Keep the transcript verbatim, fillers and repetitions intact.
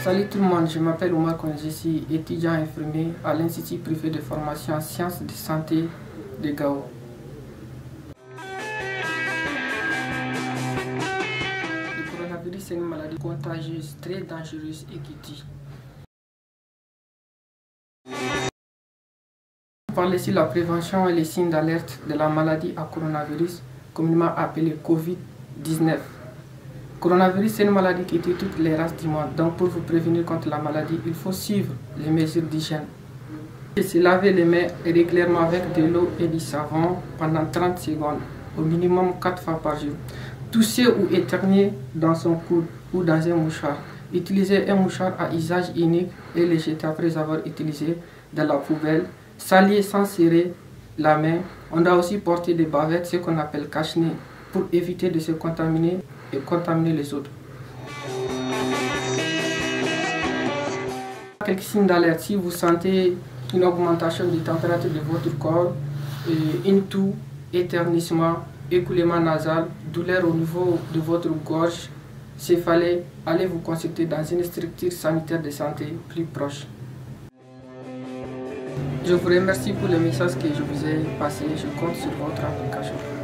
Salut tout le monde, je m'appelle Omar Konji, je suis étudiant infirmier à l'Institut privé de formation en sciences de santé de Gao. Le coronavirus est une maladie contagieuse, très dangereuse et qui tue. On va parler sur la prévention et les signes d'alerte de la maladie à coronavirus, communément appelée Covid dix-neuf. Coronavirus, c'est une maladie qui tue toutes les races du monde. Donc, pour vous prévenir contre la maladie, il faut suivre les mesures d'hygiène. Et se laver les mains régulièrement avec de l'eau et du savon pendant trente secondes, au minimum quatre fois par jour. Tousser ou éternuer dans son coude ou dans un mouchoir. Utiliser un mouchoir à usage unique et le jeter après avoir utilisé dans la poubelle. Salir sans serrer la main. On doit aussi porter des bavettes, ce qu'on appelle cache-nez, pour éviter de se contaminer et contaminer les autres. Quelques signes d'alerte: si vous sentez une augmentation de température de votre corps, une toux, éternuissement, écoulement nasal, douleur au niveau de votre gorge, céphalée, allez vous consulter dans une structure sanitaire de santé plus proche. Je vous remercie pour le message que je vous ai passé. Je compte sur votre application.